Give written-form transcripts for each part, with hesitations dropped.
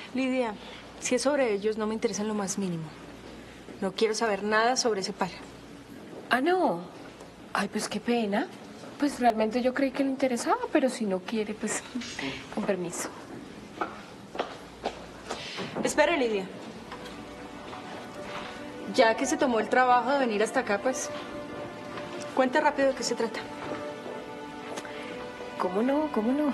Lidia, si es sobre ellos, no me interesa en lo más mínimo. No quiero saber nada sobre ese par. Ah, no. Ay, pues qué pena. Pues realmente yo creí que le interesaba, pero si no quiere, pues con permiso. Espere, Lidia. Ya que se tomó el trabajo de venir hasta acá, pues cuente rápido de qué se trata. ¿Cómo no? ¿Cómo no?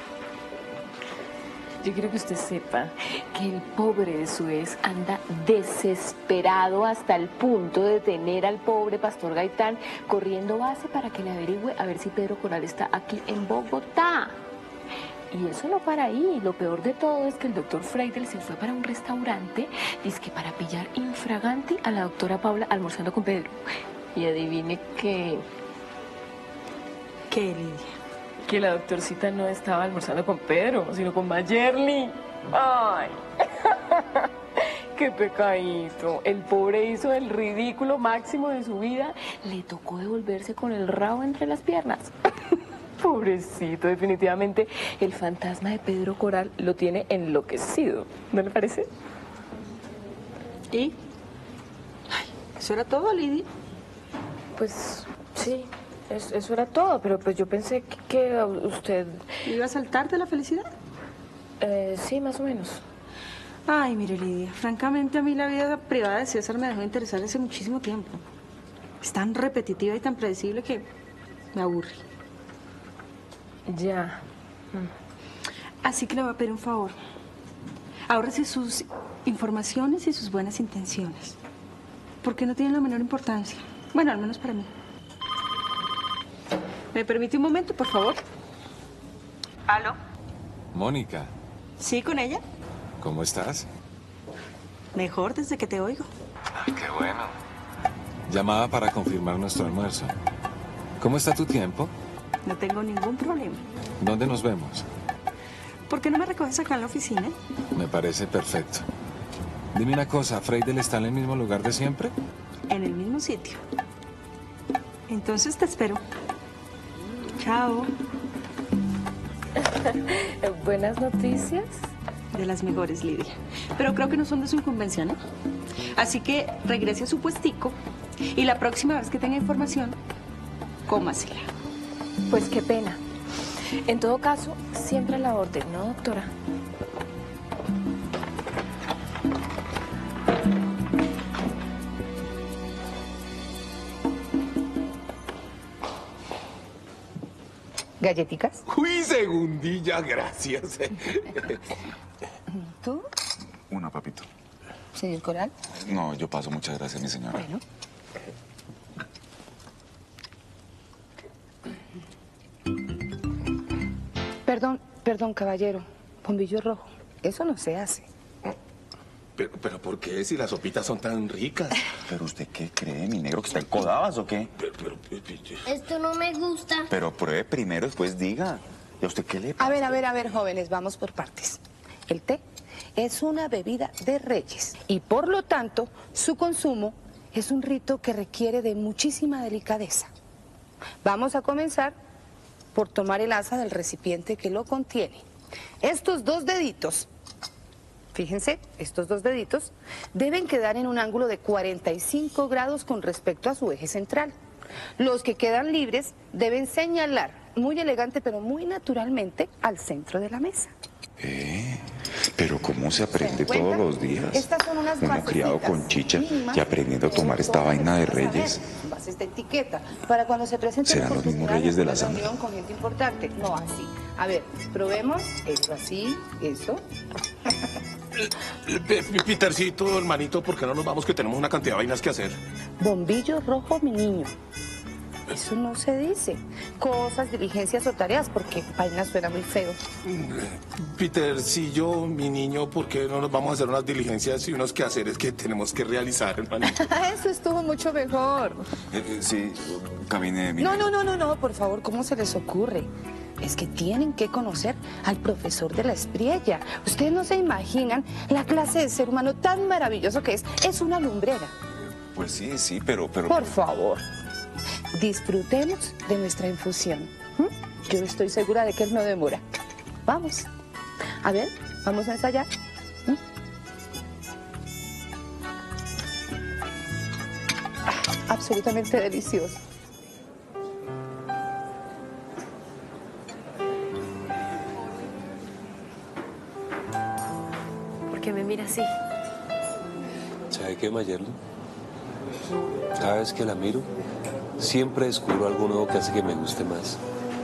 Yo quiero que usted sepa que el pobre de su ex anda desesperado hasta el punto de tener al pobre Pastor Gaitán corriendo base para que le averigüe a ver si Pedro Coral está aquí en Bogotá. Y eso no para ahí. Lo peor de todo es que el doctor Freidel se fue para un restaurante, dizque para pillar infraganti a la doctora Paula almorzando con Pedro. Y adivine qué. ¿Qué, Lidia? Que la doctorcita no estaba almorzando con Pedro, sino con Mayerly. ¡Ay! ¡Qué pecadito! El pobre hizo el ridículo máximo de su vida. Le tocó devolverse con el rabo entre las piernas. Pobrecito, definitivamente el fantasma de Pedro Coral lo tiene enloquecido. ¿No le parece? ¿Y? Ay, ¿eso era todo, Lidia? Pues sí. Eso era todo, pero pues yo pensé que usted... ¿Iba a saltar de la felicidad? Sí, más o menos. Ay, mire, Lidia, francamente a mí la vida privada de César me dejó de interesar hace muchísimo tiempo. Es tan repetitiva y tan predecible que me aburre. Ya. Así que le voy a pedir un favor. Ahórrese sus informaciones y sus buenas intenciones, porque no tienen la menor importancia. Bueno, al menos para mí. ¿Me permite un momento, por favor? ¿Aló? Mónica, ¿Sí, con ella? ¿cómo estás? Mejor desde que te oigo. Qué bueno. Llamaba para confirmar nuestro almuerzo. ¿Cómo está tu tiempo? No tengo ningún problema. ¿Dónde nos vemos? ¿Por qué no me recoges acá en la oficina? Me parece perfecto. Dime una cosa, ¿Freidel está en el mismo lugar de siempre? En el mismo sitio. Entonces te espero. Chao. Buenas noticias. De las mejores, Lidia. Pero creo que no son de su incumbencia, ¿no? Así que regrese a su puestico y la próxima vez que tenga información, cómasela. Pues qué pena. En todo caso, siempre a la orden, ¿no, doctora? ¿Galletitas? Uy, segundilla, gracias. ¿Tú, Una, papito. señor Coral? No, yo paso, muchas gracias, mi señora. Bueno. Perdón, caballero. Bombillo rojo. Eso no se hace. Pero ¿por qué si las sopitas son tan ricas? ¿Pero usted qué cree, mi negro, que está en Codabas o qué? Esto no me gusta. Pero pruebe primero, después diga. ¿Y a usted qué le pasa? A ver, jóvenes, vamos por partes. El té es una bebida de reyes y por lo tanto su consumo es un rito que requiere de muchísima delicadeza. Vamos a comenzar por tomar el asa del recipiente que lo contiene. Estos dos deditos, fíjense, estos dos deditos deben quedar en un ángulo de 45 grados con respecto a su eje central. Los que quedan libres deben señalar muy elegante pero muy naturalmente al centro de la mesa. Pero ¿cómo se aprende ¿Se dan todos cuenta? los días? Estas son unas Uno criado basecitas con chicha mínimas y aprendiendo a que tomar esta todas vaina de las personas reyes. saben, bases de etiqueta, para cuando se presenten ¿Serán los mismos reyes de la sangre? reunión con gente importante. No, así. A ver, probemos esto así, eso. Petercito, hermanito, ¿por qué no nos vamos que tenemos una cantidad de vainas que hacer? Bombillo rojo, mi niño. Eso no se dice. Cosas, diligencias o tareas, porque vaina suena muy feo. Petercillo, mi niño, ¿por qué no nos vamos a hacer unas diligencias y unos quehaceres que tenemos que realizar, hermanito? Eso estuvo mucho mejor. Sí, camine, mi No, negro. no, por favor, ¿cómo se les ocurre? Es que tienen que conocer al profesor de la Espriella. Ustedes no se imaginan la clase de ser humano tan maravilloso que es. Es una lumbrera. Pues sí, pero... Por favor, disfrutemos de nuestra infusión. Yo estoy segura de que él no demora. Vamos. A ver, vamos a ensayar. absolutamente delicioso. ¿Por qué me mira así? ¿Sabe qué, Mayerly? Cada vez que la miro, siempre descubro algo nuevo que hace que me guste más.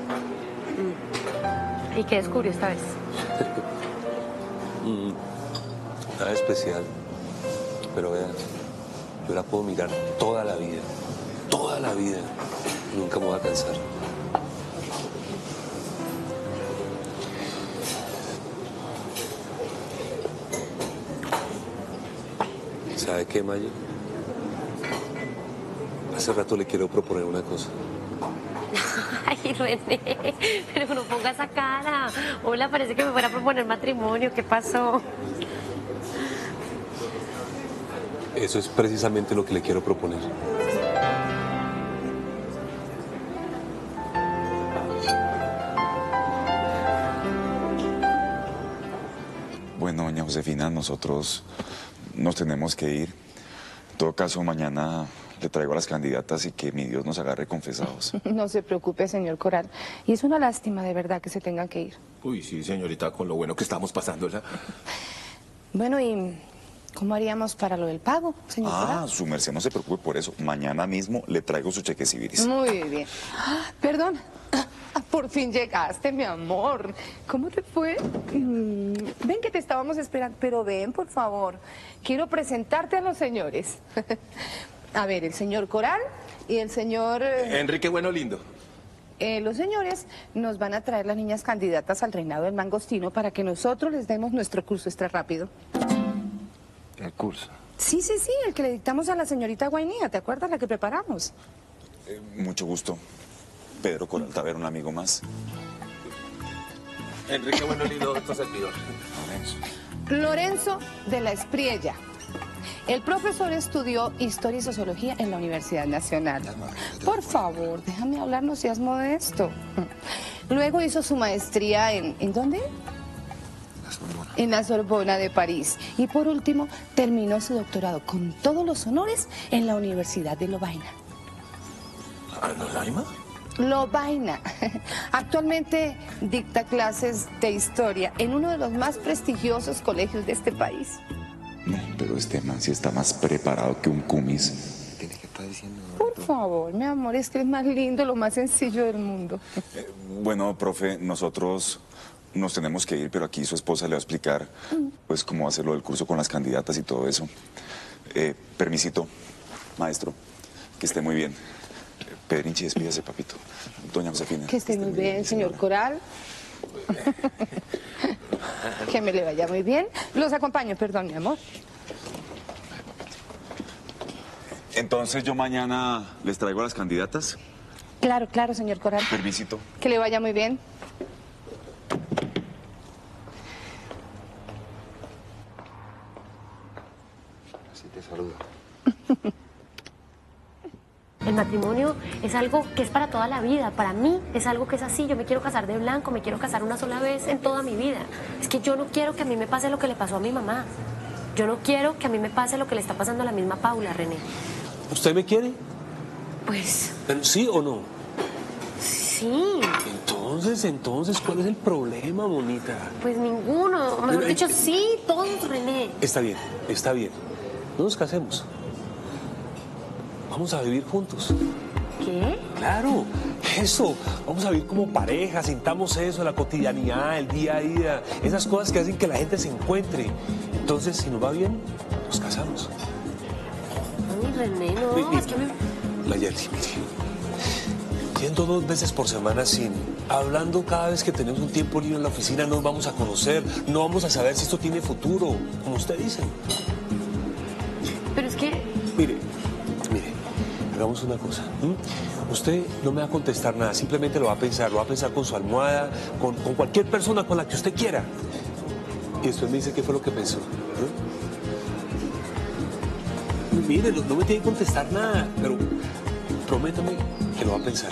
¿Y qué descubrió esta vez? Nada especial. Pero vea, yo la puedo mirar toda la vida. Toda la vida. Y nunca me voy a cansar. ¿Sabe qué, Maya? Hace rato le quiero proponer una cosa. Ay, René, pero no ponga esa cara. Hola, parece que me fuera a proponer matrimonio. ¿Qué pasó? Eso es precisamente lo que le quiero proponer. Bueno, doña Josefina, nosotros nos tenemos que ir. En todo caso, mañana le traigo a las candidatas y que mi Dios nos agarre confesados. No se preocupe, señor Coral. Y es una lástima, de verdad, que se tengan que ir. Uy, sí, señorita, con lo bueno que estamos pasándola. Bueno, ¿y cómo haríamos para lo del pago, señor Coral? Su merced no se preocupe por eso. Mañana mismo le traigo su cheque civilis. Muy bien. Perdón. Por fin llegaste, mi amor. ¿Cómo te fue? Ven que te estábamos esperando, pero ven, por favor. Quiero presentarte a los señores. A ver, el señor Coral y el señor... Enrique Bueno Lindo. Los señores nos van a traer las niñas candidatas al reinado del mangostino para que nosotros les demos nuestro curso extra rápido. ¿El curso? Sí, el que le dictamos a la señorita Guainía, ¿te acuerdas? La que preparamos. Mucho gusto. Pedro Coral Taver, un amigo más. Enrique Bueno Lindo, otro servidor. Lorenzo de la Espriella. El profesor estudió Historia y Sociología en la Universidad Nacional. Por favor, déjame hablar, no seas modesto. Luego hizo su maestría ¿en dónde? En la Sorbona de París. Y por último, terminó su doctorado con todos los honores en la Universidad de Lovaina. ¿Lovaina? Lovaina. Actualmente dicta clases de historia en uno de los más prestigiosos colegios de este país. No, pero este man sí está más preparado que un cumis. Por favor, mi amor, es que es más lindo, lo más sencillo del mundo. Bueno, profe, nosotros nos tenemos que ir, pero aquí su esposa le va a explicar pues cómo va a ser lo del curso con las candidatas y todo eso. Permisito, maestro, que esté muy bien. Pedrinchi, despídase, papito. Doña Josefina. Que esté muy bien, señor Coral. Que me le vaya muy bien. Los acompaño, perdón, mi amor. Entonces yo mañana les traigo a las candidatas. Claro, claro, señor Coral. Permisito. Que le vaya muy bien. Así te saluda. El matrimonio es algo que es para toda la vida. Para mí es algo que es así. Yo me quiero casar de blanco, me quiero casar una sola vez en toda mi vida. Es que yo no quiero que a mí me pase lo que le pasó a mi mamá. Yo no quiero que a mí me pase lo que le está pasando a la misma Paula, René. ¿Usted me quiere? Pues... ¿Sí o no? Sí. Entonces, ¿cuál es el problema, bonita? Pues ninguno. Mejor dicho, sí, todos, René. Está bien, está bien. No nos casemos. Vamos a vivir juntos. ¿Qué? Claro, eso. Vamos a vivir como pareja, sintamos eso, la cotidianidad, el día a día, esas cosas que hacen que la gente se encuentre. Entonces, si nos va bien, nos casamos. Ay, René, no, es que me... Mayerly, mire. Yendo 2 veces por semana sin, hablando cada vez que tenemos un tiempo libre en la oficina, nos vamos a conocer, no vamos a saber si esto tiene futuro, como usted dice. Pero es que... Mire, hagamos una cosa. Usted no me va a contestar nada, simplemente lo va a pensar con su almohada, con cualquier persona con la que usted quiera. Y después me dice qué fue lo que pensó. Mire, no me tiene que contestar nada, pero prométame que lo va a pensar.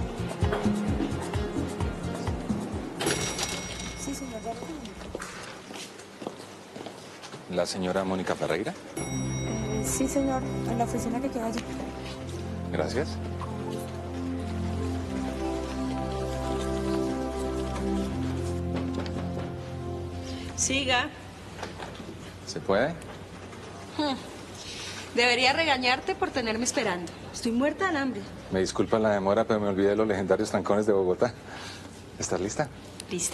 Sí, señor. ¿La señora Mónica Ferreira? Sí, señor. En la oficina que queda allí. Gracias. Siga. ¿Se puede? Debería regañarte por tenerme esperando. Estoy muerta de hambre. Me disculpa la demora, pero me olvidé de los legendarios trancones de Bogotá. ¿Estás lista? Lista.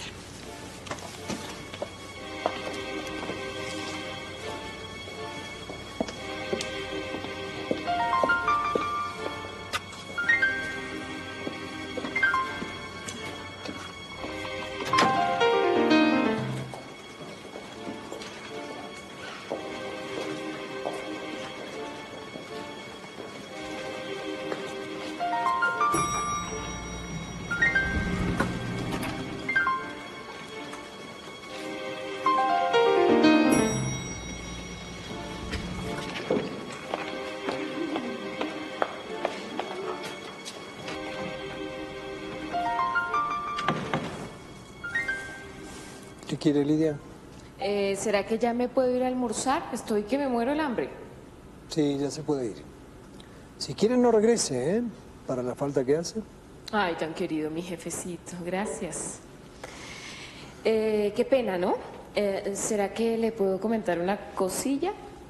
¿Qué quiere, Lidia? ¿Será que ya me puedo ir a almorzar? Estoy que me muero el hambre. Sí, ya se puede ir. Si quiere, no regrese, ¿eh? Para la falta que hace. Ay, tan querido mi jefecito, gracias. Qué pena, ¿no? ¿Será que le puedo comentar una cosilla?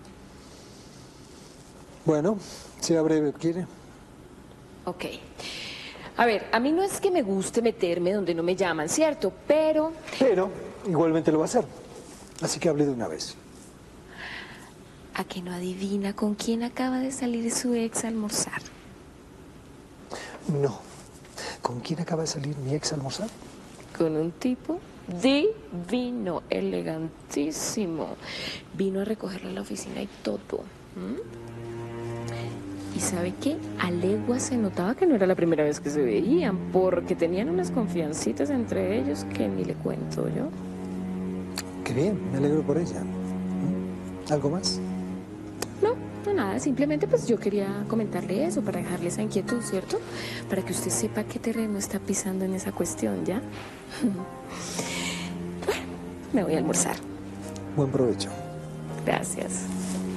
Bueno, sea breve, ¿quiere? Ok. A ver, a mí no es que me guste meterme donde no me llaman, ¿cierto? Pero igualmente lo va a hacer. Así que hable de una vez. ¿A que no adivina con quién acaba de salir su ex a almorzar? No. ¿Con quién acaba de salir mi ex a almorzar? Con un tipo divino, elegantísimo. Vino a recogerlo a la oficina y todo. ¿Y sabe qué? A leguas se notaba que no era la primera vez que se veían, porque tenían unas confiancitas entre ellos que ni le cuento yo. Qué bien, me alegro por ella. ¿Algo más? No, nada, simplemente pues yo quería comentarle eso para dejarle esa inquietud, ¿cierto? Para que usted sepa qué terreno está pisando en esa cuestión, ¿ya? Bueno, me voy a almorzar. Buen provecho. Gracias.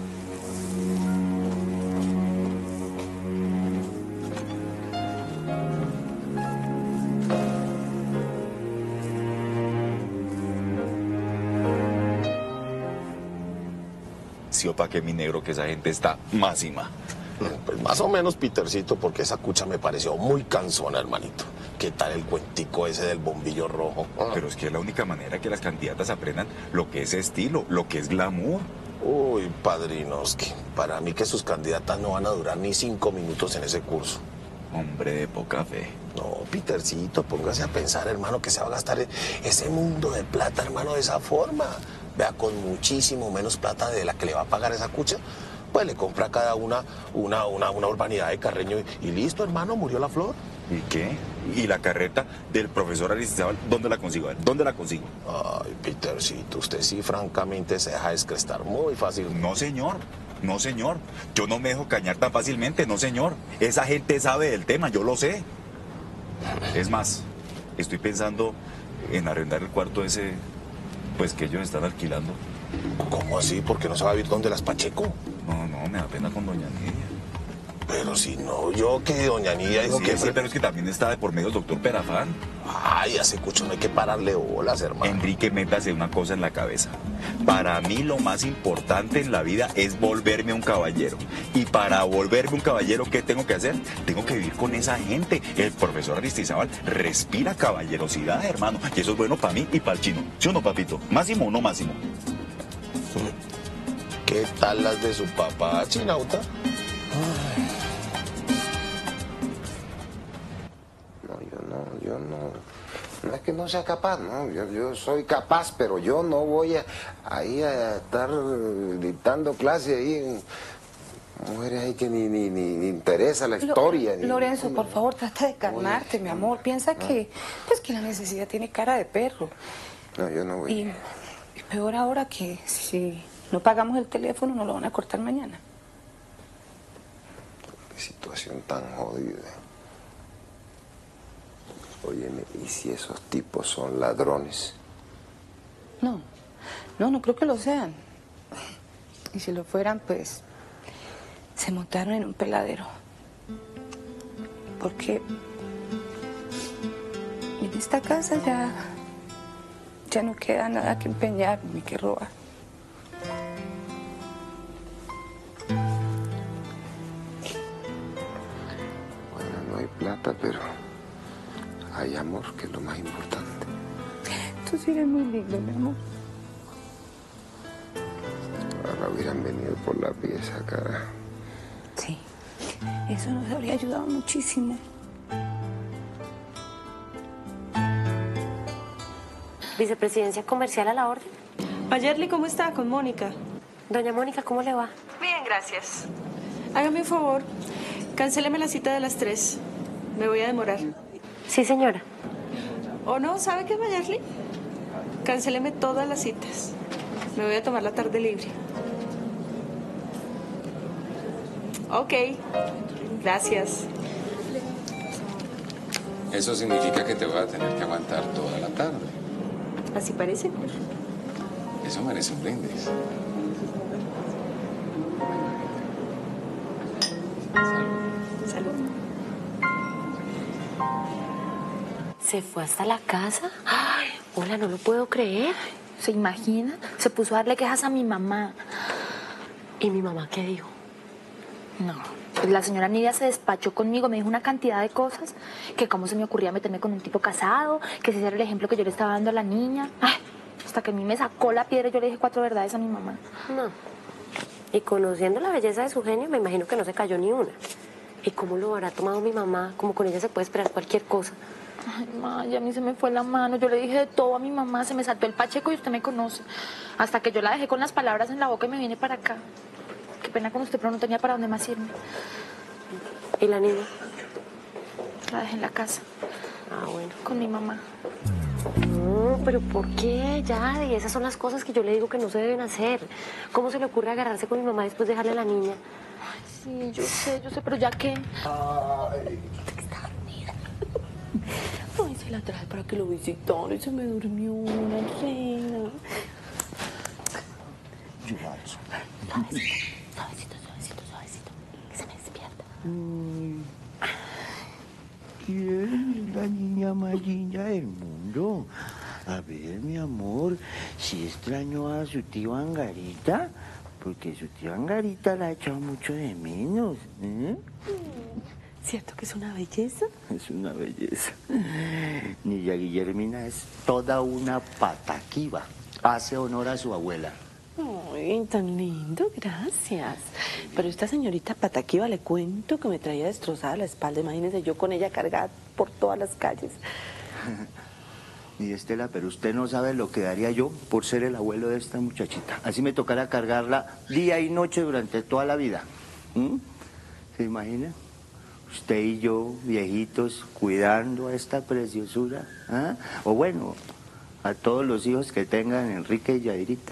Sí, opa, que mi negro, que esa gente está máxima. Pues más o menos, Petercito, porque esa cucha me pareció muy cansona, hermanito. ¿Qué tal el cuentico ese del bombillo rojo? Pero es que es la única manera que las candidatas aprendan lo que es estilo, lo que es glamour. Uy, padrinos, para mí que sus candidatas no van a durar ni 5 minutos en ese curso. Hombre de poca fe. No, Petercito, póngase a pensar, hermano, que se va a gastar ese mundo de plata, hermano, de esa forma. Vea, con muchísimo menos plata de la que le va a pagar esa cucha, pues le compra a cada una urbanidad de Carreño y listo, hermano, murió la flor. ¿Y qué? ¿Y la carreta del profesor Aristizábal, dónde la consigo? ¿Dónde la consigo? Ay, Petercito, usted sí francamente se deja descrestar muy fácil. No, señor. No, señor. Yo no me dejo cañar tan fácilmente, no, señor. Esa gente sabe del tema, yo lo sé. Es más, estoy pensando en arrendar el cuarto ese, pues que ellos están alquilando. ¿Cómo así? ¿Por qué no se va a ir donde las Pacheco? No, me da pena con doña Nidia. Pero si no, yo que doña Nidia dijo que... Sí, pero es que también está de por medio el doctor Perafán. Ay, a ese cucho no hay que pararle bolas, hermano. Enrique, métase una cosa en la cabeza. Para mí lo más importante en la vida es volverme un caballero. Y para volverme un caballero, ¿qué tengo que hacer? Tengo que vivir con esa gente. El profesor Aristizábal respira caballerosidad, hermano. Y eso es bueno para mí y para el chino. ¿Sí o no, papito? ¿Máximo o no máximo? ¿Qué tal las de su papá, Chinauta? No es que no sea capaz, ¿no? Yo soy capaz, pero yo no voy ahí a estar dictando clase ahí. Mujeres ahí que ni interesa la historia. Lorenzo, por favor, trata de calmarte, mi amor. Piensa que la necesidad tiene cara de perro. No, yo no voy. Y peor ahora que si no pagamos el teléfono, nos lo van a cortar mañana. Qué situación tan jodida. Óyeme, ¿y si esos tipos son ladrones? No creo que lo sean. Y si lo fueran, pues se montaron en un peladero. Porque en esta casa ya no queda nada que empeñar ni que robar. Bueno, no hay plata, pero hay amor, que es lo más importante. Tú sí eres muy lindo, mi amor. Ahora hubieran venido por la pieza, cara. Sí, eso nos habría ayudado muchísimo. Vicepresidencia comercial a la orden. Mayerly, ¿cómo está? Con Mónica. Doña Mónica, ¿cómo le va? Bien, gracias. Hágame un favor, cancéleme la cita de las 3. Me voy a demorar. Sí, señora. ¿O no? ¿Sabe qué, Mayerly? Cancéleme todas las citas. Me voy a tomar la tarde libre. Ok, gracias. Eso significa que te voy a tener que aguantar toda la tarde. Así parece. Eso merece un brindis. Salud. ¿Se fue hasta la casa? Ay, hola, no lo puedo creer. ¿Se imagina? Se puso a darle quejas a mi mamá. ¿Y mi mamá qué dijo? No, pues la señora Nidia se despachó conmigo, me dijo una cantidad de cosas, que cómo se me ocurría meterme con un tipo casado, que ese era el ejemplo que yo le estaba dando a la niña. Ay, hasta que a mí me sacó la piedra y yo le dije 4 verdades a mi mamá. No. Y conociendo la belleza de su genio, me imagino que no se cayó ni una. ¿Y cómo lo habrá tomado mi mamá? Como con ella se puede esperar cualquier cosa. Ay, ma, ya a mí se me fue la mano. Yo le dije de todo a mi mamá, se me saltó el pacheco y usted me conoce. Hasta que yo la dejé con las palabras en la boca y me vine para acá. Qué pena con usted, pero no tenía para dónde más irme. ¿Y la niña? La dejé en la casa. Ah, bueno. Con mi mamá. No, pero ¿por qué? Ya, y esas son las cosas que yo le digo que no se deben hacer. ¿Cómo se le ocurre agarrarse con mi mamá después de dejarle a la niña? Ay, sí, yo sé, pero ¿ya qué? Ay. Está dormida. Ay, se la traje para que lo visitara y se me durmió una reina. Suavecito, que se me despierta. ¿Quién es la niña más linda del mundo? A ver, mi amor, si extrañó a su tío Angarita, porque su tío Angarita la ha echado mucho de menos. ¿Cierto que es una belleza? Es una belleza. Niña Guillermina es toda una pataquiva. Hace honor a su abuela. Ay, tan lindo, gracias. Pero esta señorita Pataquiva, le cuento que me traía destrozada la espalda. Imagínese yo con ella cargada por todas las calles. Y Estela, pero usted no sabe lo que daría yo por ser el abuelo de esta muchachita. Así me tocara cargarla día y noche durante toda la vida. ¿Se imagina? Usted y yo, viejitos, cuidando a esta preciosura. ¿Ah? O bueno, a todos los hijos que tengan Enrique y Yairita.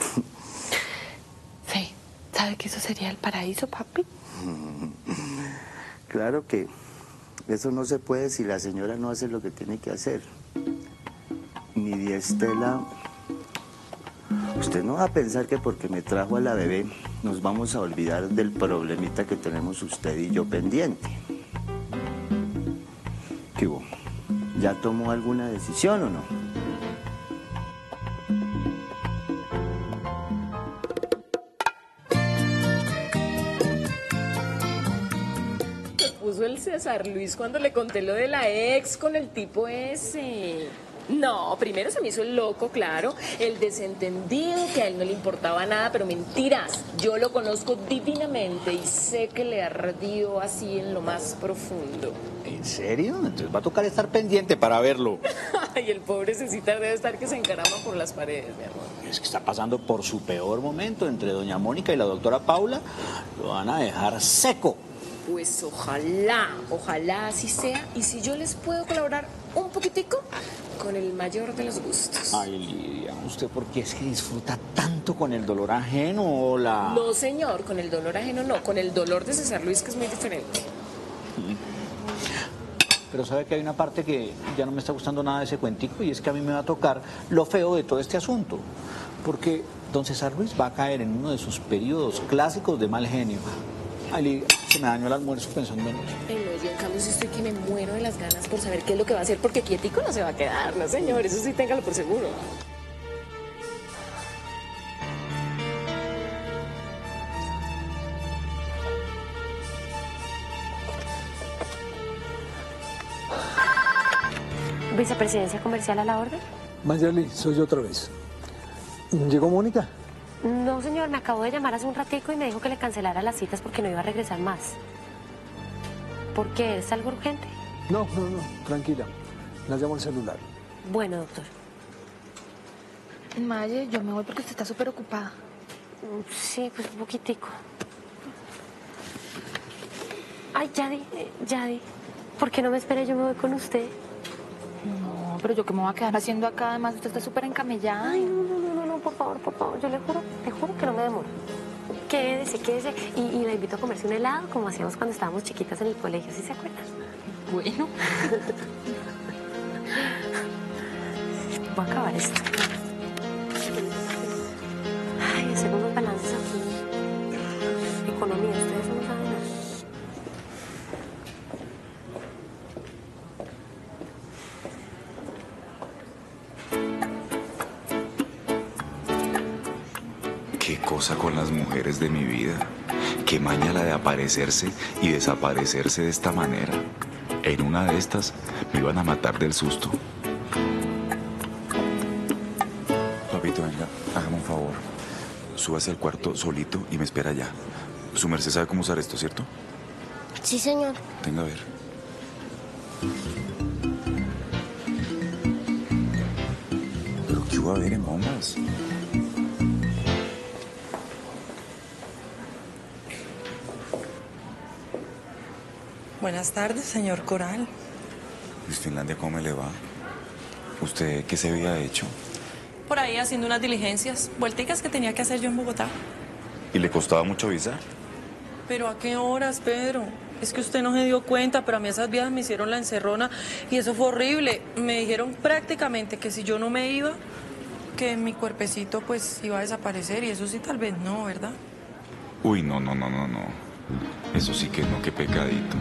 Sí, ¿sabe que eso sería el paraíso, papi? Claro que eso no se puede si la señora no hace lo que tiene que hacer. Ni Estela, usted no va a pensar que porque me trajo a la bebé nos vamos a olvidar del problemita que tenemos usted y yo pendiente. ¿Qué hubo? ¿Ya tomó alguna decisión o no? Puso el César Luis cuando le conté lo de la ex con el tipo ese. No, primero se me hizo el loco, claro, el desentendido, que a él no le importaba nada, pero mentiras. Yo lo conozco divinamente y sé que le ardió así en lo más profundo. ¿En serio? Entonces va a tocar estar pendiente para verlo. Ay, el pobre Cecita debe estar que se encarama por las paredes, mi amor. Es que está pasando por su peor momento entre doña Mónica y la doctora Paula. Lo van a dejar seco. Pues ojalá así sea. Y si yo les puedo colaborar un poquitico, con el mayor de los gustos. Ay, Lidia, ¿usted por qué es que disfruta tanto con el dolor ajeno o la...? No, señor, con el dolor ajeno no, con el dolor de César Luis, que es muy diferente. Pero sabe que hay una parte que ya no me está gustando nada de ese cuentico, y es que a mí me va a tocar lo feo de todo este asunto. Porque don César Luis va a caer en uno de sus periodos clásicos de mal genio. Ay, se me dañó el almuerzo pensando en eso. No, yo en cambio sí estoy que me muero de las ganas por saber qué es lo que va a hacer, porque quietico no se va a quedar, no señor, eso sí téngalo por seguro. ¿Vicepresidencia comercial a la orden? Mayerly, soy yo otra vez. ¿Llegó Mónica? No, señor, me acabó de llamar hace un ratico y me dijo que le cancelara las citas porque no iba a regresar más. ¿Por qué? ¿Es algo urgente? No, tranquila. La llamo al celular. Bueno, doctor. Maye, yo me voy porque usted está súper ocupada. Sí, pues un poquitico. Ay, Yadi, ¿por qué no me espera? Yo me voy con usted. No, pero yo qué me voy a quedar haciendo acá, además usted está súper encamellada. Ay, no, por favor, yo le juro que no me demoro. Quédese, y la invito a comerse un helado, como hacíamos cuando estábamos chiquitas en el colegio, ¿sí se acuerdan? Bueno. Voy a acabar esto. Ay, hacer unos balances aquí. Economía, ustedes no saben nada. Qué cosa con las mujeres de mi vida. Qué maña la de aparecerse y desaparecerse de esta manera. En una de estas me iban a matar del susto. Papito, venga, hágame un favor. Súbase al cuarto solito y me espera allá. Su merced sabe cómo usar esto, ¿cierto? Sí, señor. Venga a ver. ¿Pero qué va a haber en bombas? Buenas tardes, señor Coral. Miss Finlandia, ¿cómo me le va? ¿Usted qué se había hecho? Por ahí haciendo unas diligencias, vuelticas que tenía que hacer yo en Bogotá. ¿Y le costaba mucho visa? ¿Pero a qué horas, Pedro? Es que usted no se dio cuenta, pero a mí esas viejas me hicieron la encerrona y eso fue horrible. Me dijeron prácticamente que si yo no me iba, que mi cuerpecito pues iba a desaparecer y eso sí tal vez no, ¿verdad? Uy, no. Eso sí que no, qué pecadito.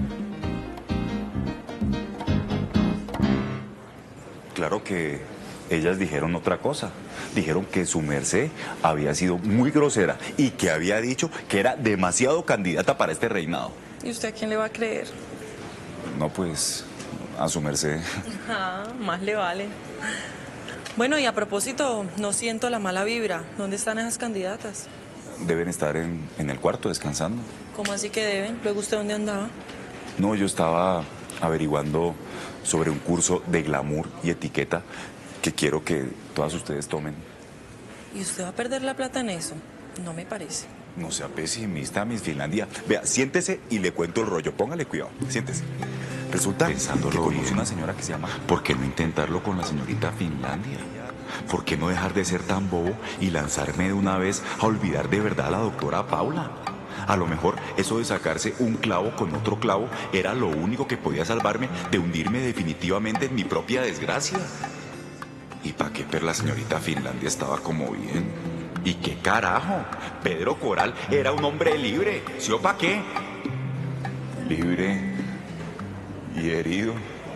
Claro que ellas dijeron otra cosa. Dijeron que su merced había sido muy grosera y que había dicho que era demasiado candidata para este reinado. ¿Y usted a quién le va a creer? No, pues, a su merced. Más le vale. Bueno, y a propósito, no siento la mala vibra. ¿Dónde están esas candidatas? Deben estar en el cuarto descansando. ¿Cómo así que deben? ¿Luego usted dónde andaba? No, yo estaba averiguando sobre un curso de glamour y etiqueta que quiero que todas ustedes tomen. ¿Y usted va a perder la plata en eso? No me parece. No sea pesimista, Miss Finlandia. Vea, siéntese y le cuento el rollo. Póngale cuidado, siéntese. Resulta que conoce una señora que se llama ¿por qué no intentarlo con la señorita Finlandia? ¿Por qué no dejar de ser tan bobo y lanzarme de una vez a olvidar de verdad a la doctora Paula? A lo mejor eso de sacarse un clavo con otro clavo era lo único que podía salvarme de hundirme definitivamente en mi propia desgracia. ¿Y para qué la señorita Finlandia estaba como bien? ¿Y qué carajo? Pedro Coral era un hombre libre. ¿Sí o para qué? Libre y herido.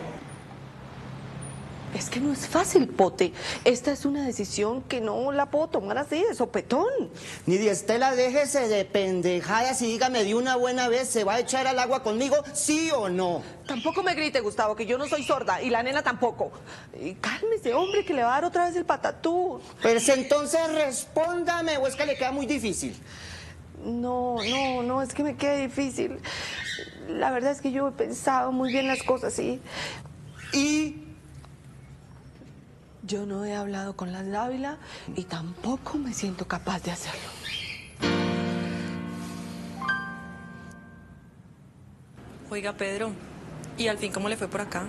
Es que no es fácil, Pote. Esta es una decisión que no la puedo tomar así, de sopetón. Nidia Estela, déjese de pendejadas y dígame de una buena vez, ¿se va a echar al agua conmigo, sí o no? Tampoco me grite, Gustavo, que yo no soy sorda, y la nena tampoco. Y cálmese, hombre, que le va a dar otra vez el patatús. Pues entonces respóndame, o es que le queda muy difícil. No, es que me queda difícil. La verdad es que yo he pensado muy bien las cosas, ¿sí? ¿Y? Yo no he hablado con las Dávila y tampoco me siento capaz de hacerlo. Oiga, Pedro, ¿y al fin cómo le fue por acá?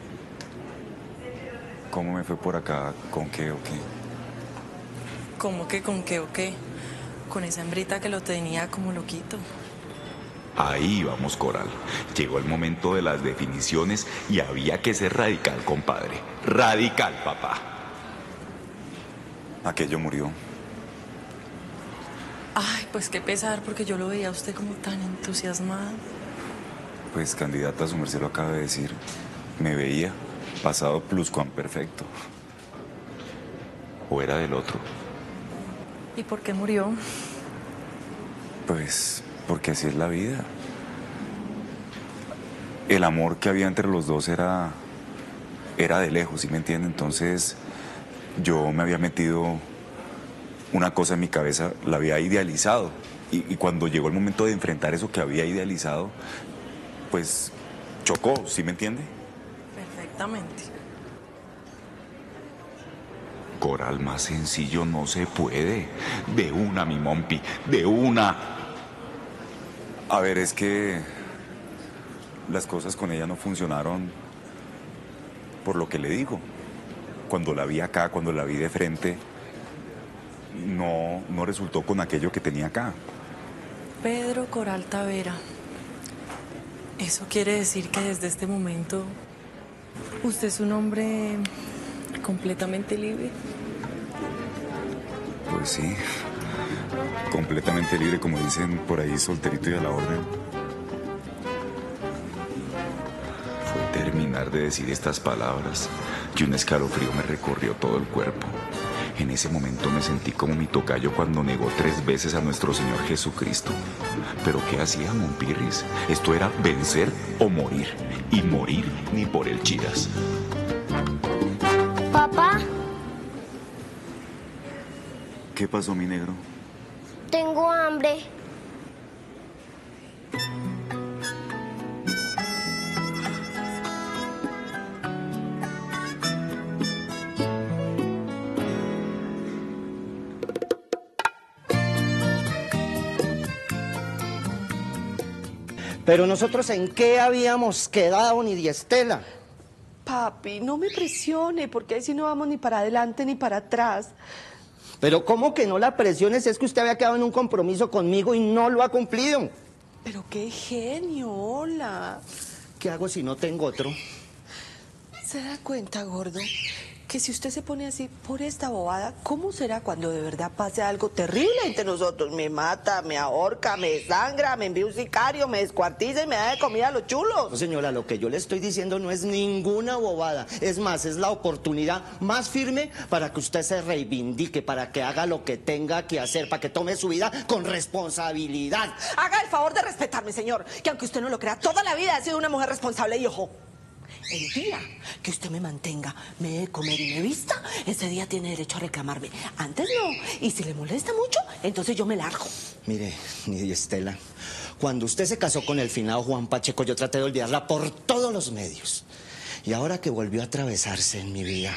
¿Cómo me fue por acá? ¿Con qué o qué? ¿Cómo que con qué o qué? Con esa hembrita que lo tenía como loquito. Ahí vamos, Coral. Llegó el momento de las definiciones y había que ser radical, compadre. Radical, papá. Aquello murió. Ay, pues qué pesar, porque yo lo veía a usted como tan entusiasmado. Pues, candidata, su merced lo acaba de decir. Me veía pasado pluscuamperfecto. ¿O era del otro? ¿Y por qué murió? Pues, porque así es la vida. El amor que había entre los dos era de lejos, ¿sí me entiende? Entonces, yo me había metido una cosa en mi cabeza, la había idealizado. Y cuando llegó el momento de enfrentar eso que había idealizado, pues chocó, ¿sí me entiende? Perfectamente. Coral, más sencillo no se puede. De una, mi Mompi, de una. A ver, es que las cosas con ella no funcionaron por lo que le digo. Cuando la vi acá, cuando la vi de frente, no resultó con aquello que tenía acá. Pedro Coral Tavera. Eso quiere decir que desde este momento usted es un hombre completamente libre. Pues sí, completamente libre, como dicen por ahí, solterito y a la orden. Fue terminar de decir estas palabras que un escalofrío me recorrió todo el cuerpo. En ese momento me sentí como mi tocayo cuando negó 3 veces a nuestro Señor Jesucristo. Pero ¿qué hacía, Monpirris? Esto era vencer o morir. Y morir ni por el chiras. Papá, ¿Qué pasó, mi negro? tengo hambre. Pero nosotros, ¿en qué habíamos quedado, Nidia Estela? Papi, no me presione, porque ahí sí no vamos ni para adelante ni para atrás. Pero ¿cómo que no la presiones? Es que usted había quedado en un compromiso conmigo y no lo ha cumplido. Pero qué genio, hola. ¿Qué hago si no tengo otro? ¿Se da cuenta, gordo? Que si usted se pone así por esta bobada, ¿cómo será cuando de verdad pase algo terrible entre nosotros? Me mata, me ahorca, me desangra, me envía un sicario, me descuartiza y me da de comida a los chulos. No, señora, lo que yo le estoy diciendo no es ninguna bobada. Es más, es la oportunidad más firme para que usted se reivindique, para que haga lo que tenga que hacer, para que tome su vida con responsabilidad. Haga el favor de respetarme, señor, que aunque usted no lo crea, toda la vida he sido una mujer responsable y ojo. El día que usted me mantenga, me dé comer y me vista, ese día tiene derecho a reclamarme. Antes no. Y si le molesta mucho, entonces yo me largo. Mire, Nidia Estela, cuando usted se casó con el finado Juan Pacheco, yo traté de olvidarla por todos los medios. Y ahora que volvió a atravesarse en mi vida,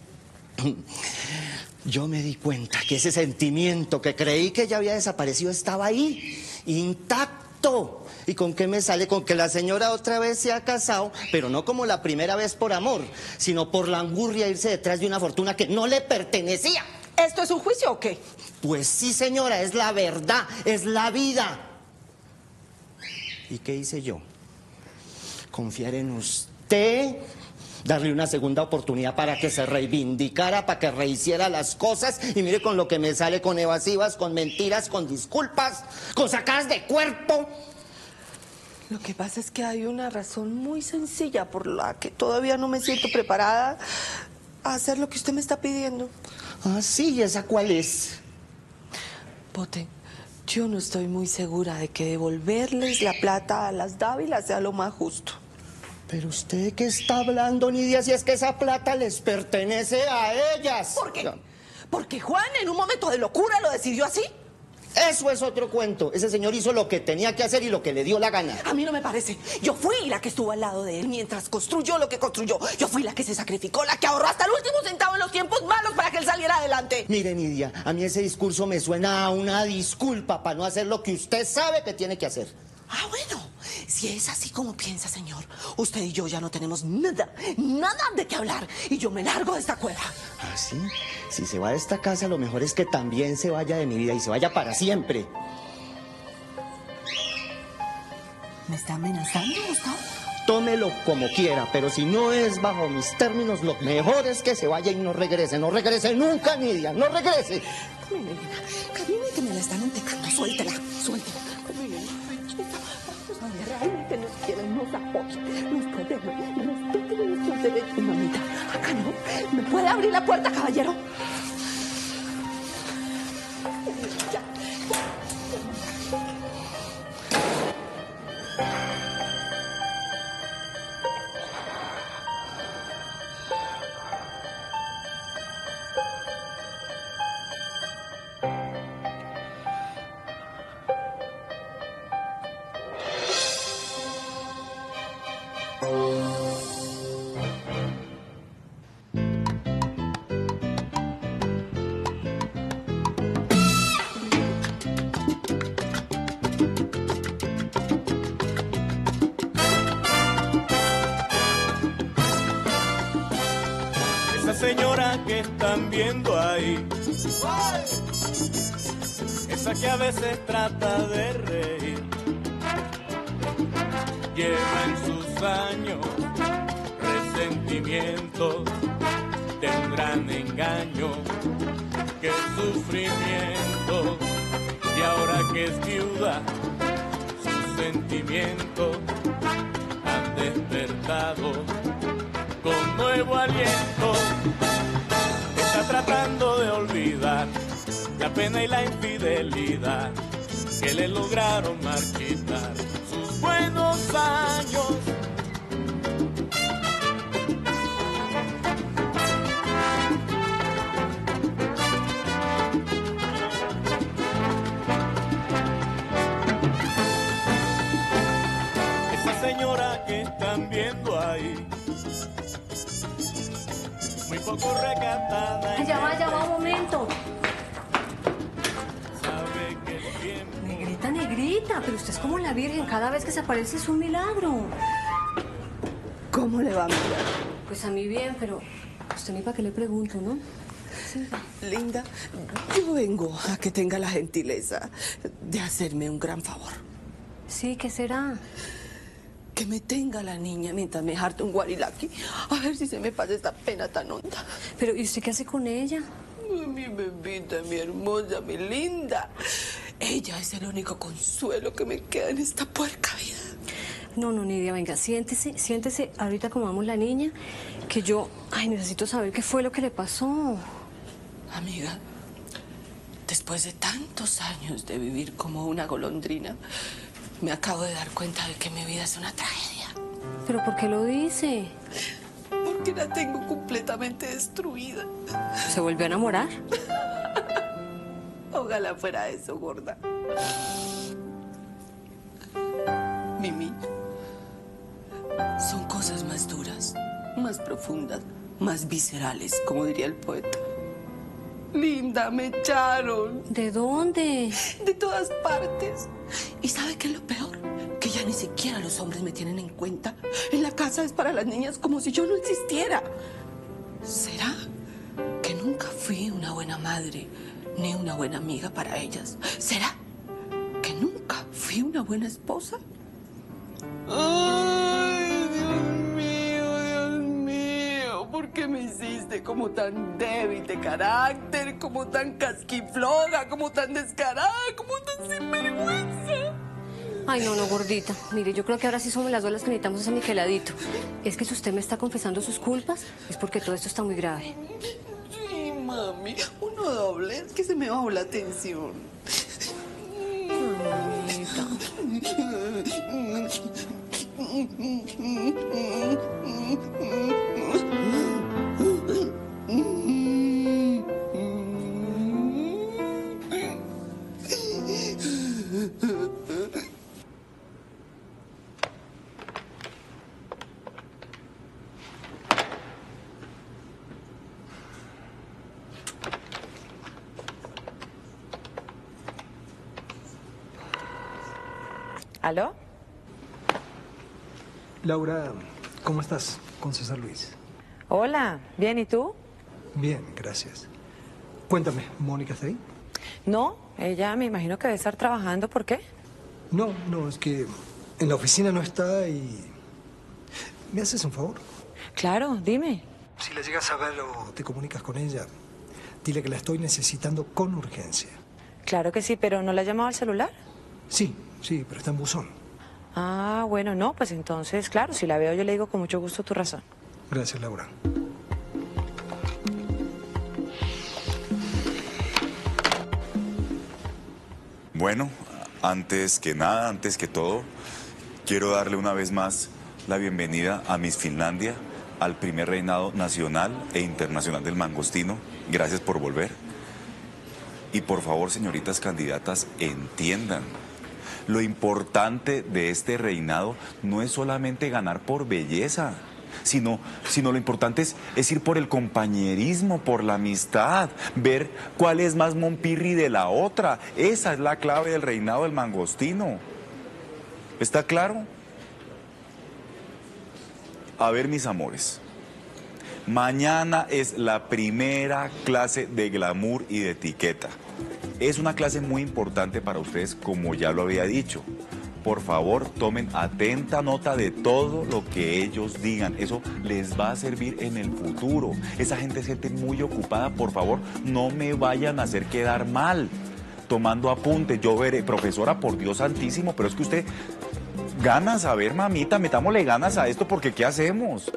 yo me di cuenta que ese sentimiento que creí que ya había desaparecido estaba ahí, intacto. ¿Y con qué me sale? Con que la señora otra vez se ha casado, pero no como la primera vez por amor, sino por la angurria de irse detrás de una fortuna que no le pertenecía. ¿Esto es un juicio o qué? Pues sí, señora, es la verdad, es la vida. ¿Y qué hice yo? Confiar en usted, darle una segunda oportunidad para que se reivindicara, para que rehiciera las cosas, y mire con lo que me sale, con evasivas, con mentiras, con disculpas, con sacadas de cuerpo. Lo que pasa es que hay una razón muy sencilla por la que todavía no me siento preparada a hacer lo que usted me está pidiendo. Ah, sí, ¿y esa cuál es? Pote, yo no estoy muy segura de que devolverles la plata a las Dávilas sea lo más justo. ¿Pero usted de qué está hablando, Nidia, si es que esa plata les pertenece a ellas? ¿Por qué? ¿Porque Juan en un momento de locura lo decidió así? Eso es otro cuento. Ese señor hizo lo que tenía que hacer y lo que le dio la gana. A mí no me parece. Yo fui la que estuvo al lado de él mientras construyó lo que construyó. Yo fui la que se sacrificó, la que ahorró hasta el último centavo en los tiempos malos para que él saliera adelante. Mire, Nidia, a mí ese discurso me suena a una disculpa para no hacer lo que usted sabe que tiene que hacer. Ah, bueno, si es así como piensa, señor, usted y yo ya no tenemos nada de qué hablar y yo me largo de esta cueva. ¿Ah, sí? Si se va de esta casa, lo mejor es que también se vaya de mi vida y se vaya para siempre. ¿Me está amenazando, Gustavo? Tómelo como quiera, pero si no es bajo mis términos, lo mejor es que se vaya y no regrese. No regrese nunca, Nidia, no regrese. Camine, que me la están entecando. suéltela, suéltela. Vamos a ver, realmente nos quieren, nos apoyan, nos protegen, respeten nuestros derechos, mamita. Acá no. ¿Me puede abrir la puerta, caballero? Ya. Esa señora que están viendo ahí, esa que a veces trata de reír, lleva en sus años resentimientos de un gran engaño, qué sufrimiento, y ahora que es viuda, sus sentimientos han despertado con nuevo aliento. Está tratando de olvidar la pena y la infidelidad que le lograron marchitar sus buenos años. Esa señora que están viendo ahí, muy poco recatada. Ya va, un momento. Sabe que el tiempo... Negrita, negrita, pero usted es como la Virgen, cada vez que se aparece es un milagro. ¿Cómo le va a mirar? Pues a mí bien, pero usted ni para qué le pregunto, ¿no? Sí. Linda, yo vengo a que tenga la gentileza de hacerme un gran favor. Sí, ¿qué será? Que me tenga la niña mientras me jarte un guarilaki. A ver si se me pasa esta pena tan honda. Pero, ¿y usted qué hace con ella? Mi bebita, mi hermosa, mi linda. Ella es el único consuelo que me queda en esta puerca vida. No, Nidia, venga, siéntese ahorita como vamos la niña, que yo, necesito saber qué fue lo que le pasó. Amiga, después de tantos años de vivir como una golondrina, me acabo de dar cuenta de que mi vida es una tragedia. ¿Pero por qué lo dice? Porque la tengo completamente destruida. ¿Se volvió a enamorar? Ojalá fuera eso, gorda. Mimi, son cosas más duras, más profundas, más viscerales, como diría el poeta. Linda, me echaron. ¿De dónde? De todas partes. ¿Y sabe qué es lo peor? Que ya ni siquiera los hombres me tienen en cuenta. En la casa es para las niñas como si yo no existiera. ¿Será que nunca fui una buena madre ni una buena amiga para ellas? ¿Será que nunca fui una buena esposa? ¡Ay, Dios mío! ¿Por qué me hiciste como tan débil de carácter, como tan casquifloja, como tan descarada, como tan sinvergüenza? Ay, no, gordita. Mire, yo creo que ahora sí somos las dos las que necesitamos ese niqueladito. Es que si usted me está confesando sus culpas, es porque todo esto está muy grave. Sí, mami. Uno doble, es que se me bajó la tensión. ¿Aló? Laura, ¿cómo estás? Con César Luis. Hola, bien, ¿y tú? Bien, gracias. Cuéntame, ¿Mónica está ahí? No, ella me imagino que debe estar trabajando, ¿por qué? No, es que en la oficina no está y... ¿Me haces un favor? Claro, dime. Si la llegas a ver o te comunicas con ella, dile que la estoy necesitando con urgencia. Claro que sí, pero ¿no la ha llamado al celular? Sí, pero está en buzón. Ah, bueno, no, pues entonces, claro, si la veo yo le digo con mucho gusto tu razón. Gracias, Laura. Bueno, antes que nada, antes que todo, quiero darle una vez más la bienvenida a Miss Finlandia, al primer reinado nacional e internacional del mangostino. Gracias por volver. Y por favor, señoritas candidatas, entiendan. Lo importante de este reinado no es solamente ganar por belleza, sino lo importante es ir por el compañerismo, por la amistad, ver cuál es más monpirri de la otra. Esa es la clave del reinado del mangostino. ¿Está claro? A ver, mis amores, mañana es la primera clase de glamour y de etiqueta. Es una clase muy importante para ustedes, como ya lo había dicho. Por favor, tomen atenta nota de todo lo que ellos digan. Eso les va a servir en el futuro. Esa gente es gente muy ocupada. Por favor, no me vayan a hacer quedar mal tomando apuntes. Yo veré, profesora, por Dios santísimo, pero es que usted... Ganas, a ver, mamita, metámosle ganas a esto porque ¿qué hacemos?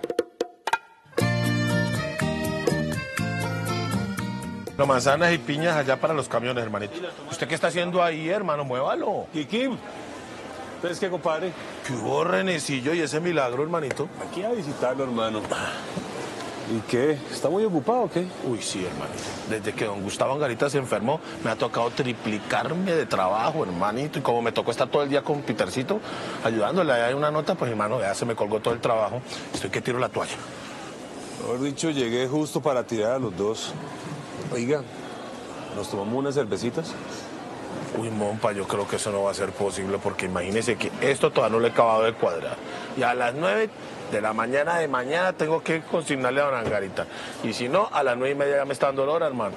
Las manzanas y piñas allá para los camiones, hermanito. ¿Usted qué está haciendo ahí, hermano? Muévalo. Kiki, ¿ves qué, compadre? ¿Qué hubo, Renecillo, y ese milagro, hermanito? Aquí a visitarlo, hermano. ¿Y qué? ¿Está muy ocupado o qué? Uy, sí, hermanito. Desde que don Gustavo Angarita se enfermó, me ha tocado triplicarme de trabajo, hermanito. Y como me tocó estar todo el día con Petercito, ayudándole a una nota, pues, hermano, ya se me colgó todo el trabajo. Estoy que tiro la toalla. Mejor dicho, llegué justo para tirar a los dos. Oiga, ¿nos tomamos unas cervecitas? Uy, mompa, yo creo que eso no va a ser posible porque imagínese que esto todavía no le he acabado de cuadrar. Y a las 9 de la mañana de mañana tengo que consignarle a don Angarita. Y si no, a las 9:30 ya me está dando la hora, hermano.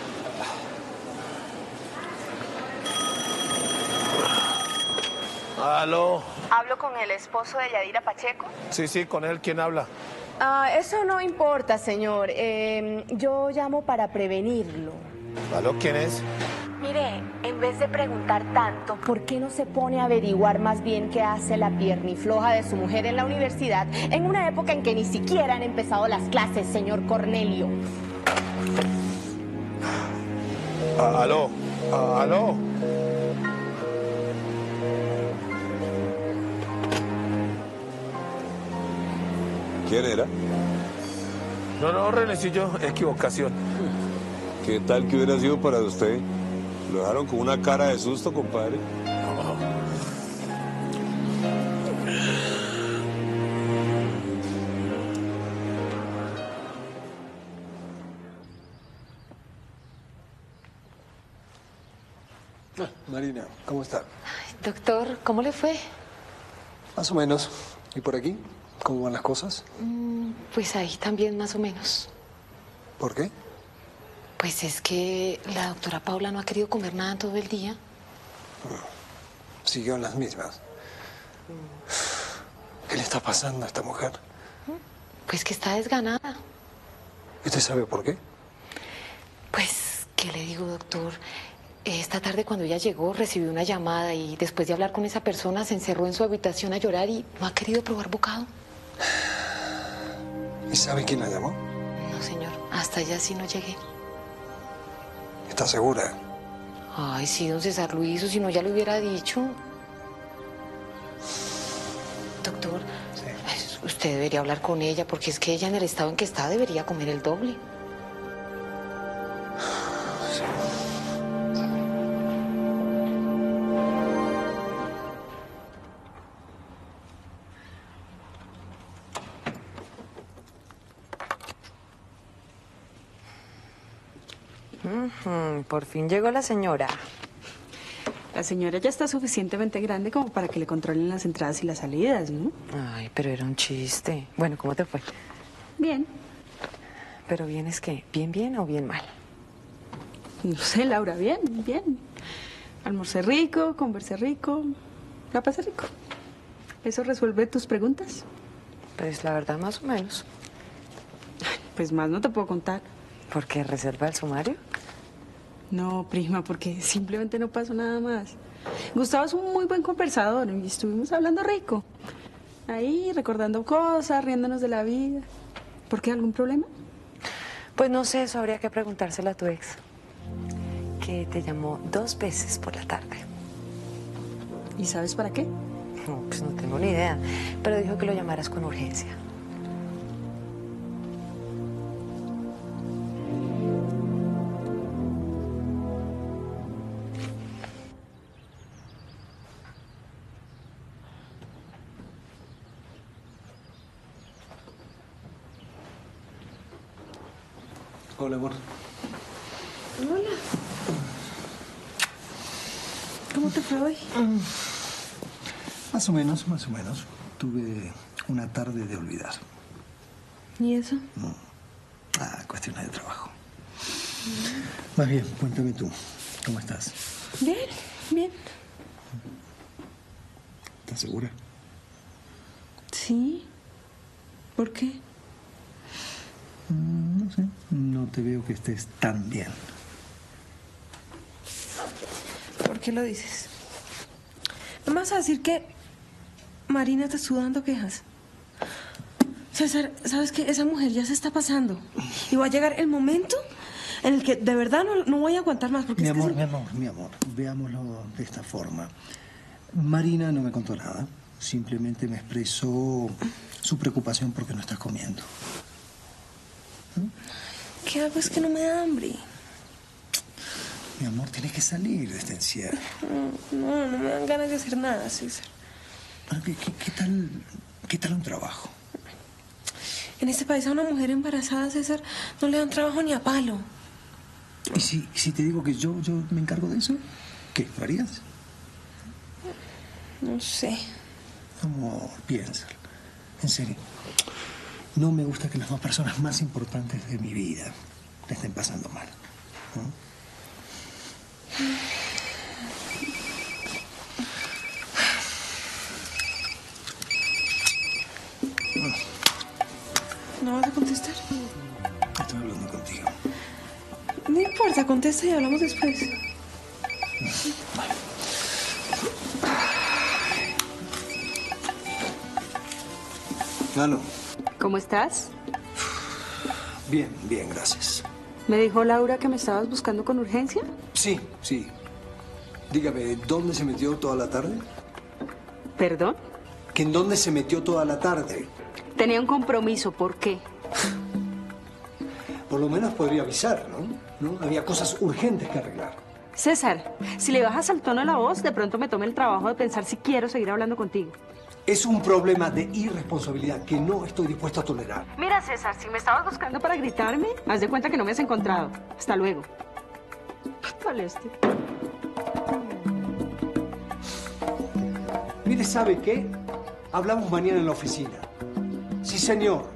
¿Aló? ¿Hablo con el esposo de Yadira Pacheco? Sí, con él. ¿Quién habla? Eso no importa, señor. Yo llamo para prevenirlo. ¿Aló? ¿Quién es? Mire, en vez de preguntar tanto, ¿por qué no se pone a averiguar más bien qué hace la piernifloja de su mujer en la universidad en una época en que ni siquiera han empezado las clases, señor Cornelio? ¿Aló? ¿Aló? ¿Quién era? No, Renecillo, equivocación. ¿Qué tal que hubiera sido para usted? Lo dejaron con una cara de susto, compadre. Marina, ¿cómo está? Doctor, ¿cómo le fue? Más o menos. ¿Y por aquí? ¿Cómo van las cosas? Pues ahí también más o menos. ¿Por qué? Pues es que la doctora Paula no ha querido comer nada todo el día. Siguió en las mismas. ¿Qué le está pasando a esta mujer? Pues que está desganada. ¿Y usted sabe por qué? Pues, ¿qué le digo, doctor? Esta tarde cuando ella llegó recibió una llamada y después de hablar con esa persona se encerró en su habitación a llorar y no ha querido probar bocado. ¿Y sabe quién la llamó? No, señor. Hasta allá sí no llegué. ¿Está segura? Ay, sí, don César Luis, o si no ya lo hubiera dicho. Doctor, usted debería hablar con ella porque es que ella en el estado en que está debería comer el doble. Por fin llegó la señora. La señora ya está suficientemente grande como para que le controlen las entradas y las salidas, ¿no? Ay, pero era un chiste. Bueno, ¿cómo te fue? Bien. ¿Pero bien es qué? ¿Bien o bien mal? No sé, Laura, bien. Almorcé rico, conversé rico, la pasé rico. ¿Eso resuelve tus preguntas? Pues la verdad, más o menos. Pues más no te puedo contar. ¿Por qué reserva el sumario? No, prima, porque simplemente no pasó nada más. Gustavo es un muy buen conversador y estuvimos hablando rico. Ahí, recordando cosas, riéndonos de la vida. ¿Por qué? ¿Algún problema? Pues no sé, eso habría que preguntárselo a tu ex, que te llamó 2 veces por la tarde. ¿Y sabes para qué? No, pues no tengo ni idea, pero dijo que lo llamaras con urgencia. Hola, amor. Hola. ¿Cómo te fue hoy? Más o menos, más o menos. Tuve una tarde de olvidar. ¿Y eso? Cuestiones de trabajo. Más bien, cuéntame tú. ¿Cómo estás? Bien, bien. ¿Estás segura? Sí. ¿Por qué? No sé. No te veo que estés tan bien. ¿Por qué lo dices? ¿No me vas a decir que Marina te estuvo dando quejas? César, ¿sabes qué? Esa mujer ya se está pasando. Y va a llegar el momento en el que de verdad no voy a aguantar más. Porque mi amor, veámoslo de esta forma. Marina no me contó nada. Simplemente me expresó su preocupación porque no estás comiendo. ¿Qué hago? Es que no me da hambre. Mi amor, tienes que salir de este encierro. No me dan ganas de hacer nada, César. ¿Qué tal un trabajo? En este país a una mujer embarazada, César, no le dan trabajo ni a palo. ¿Y si te digo que yo me encargo de eso? ¿Qué? ¿Lo harías? No sé. Amor, piénsalo. En serio. No me gusta que las 2 personas más importantes de mi vida te estén pasando mal. ¿No vas a contestar? Estoy hablando contigo. No importa, contesta y hablamos después. Aló. ¿Cómo estás? Bien, bien, gracias. ¿Me dijo Laura que me estabas buscando con urgencia? Sí. Dígame, ¿dónde se metió toda la tarde? ¿Perdón? ¿Que en dónde se metió toda la tarde? Tenía un compromiso, ¿por qué? Por lo menos podría avisar, ¿no? Había cosas urgentes que arreglar. César, si le bajas al tono de la voz, de pronto me tome el trabajo de pensar si quiero seguir hablando contigo. Es un problema de irresponsabilidad que no estoy dispuesto a tolerar. Mira, César, si me estabas buscando para gritarme, haz de cuenta que no me has encontrado. Hasta luego. ¿Cuál es este? Mire, ¿sabe qué? Hablamos mañana en la oficina. Sí, señor.